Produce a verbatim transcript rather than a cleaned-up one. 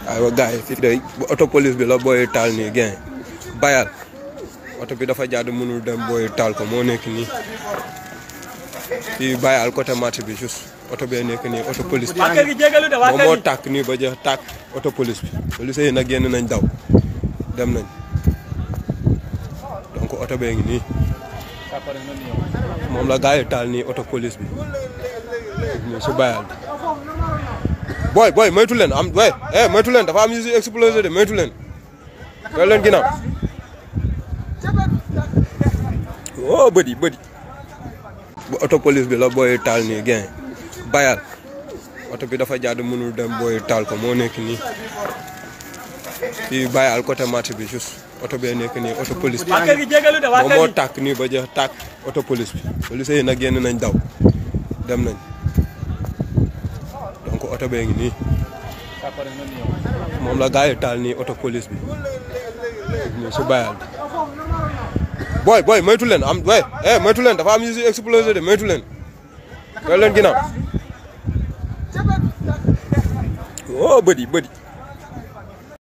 aywa gars yi fii de auto police bi la booy taal nii gain bayal oto bi dafa jàdd mënul dem booy taal ko moo nekk nii fii bayal côté marché bi juste oto bee nekk nii auto police bi moom moo tàkk nii ba jeex tàkk auto police bi police yi nag génn nañ daw dem nañ donc oto bee ngi nii moom la gars yi taal nii auto police bi nii si bayal bi boy boy moytu leen am way eh moytu leen dafa am yu si explosé de moytu leen loolu leen ginnaaw oh bëdi bëdi bu auto police bi la booy taal nii gain bayal oto bi dafa jàdd mënul dem booy taal ko moo nekk nii fii bayal côté marché bi juste oto bee nekk nii auto police bi moom moo tàkk nii ba jeex tàkk auto police bi police yi nag génn nañ daw dem nañ donc oto bee ngi nii moom la gars yi taal nii auto police bi nii si bayal bi boy boy moytu leen am way eh moytu leen dafa am yu si explosé de moytu leen loolu leen ginnaaw oh bëdi bëdi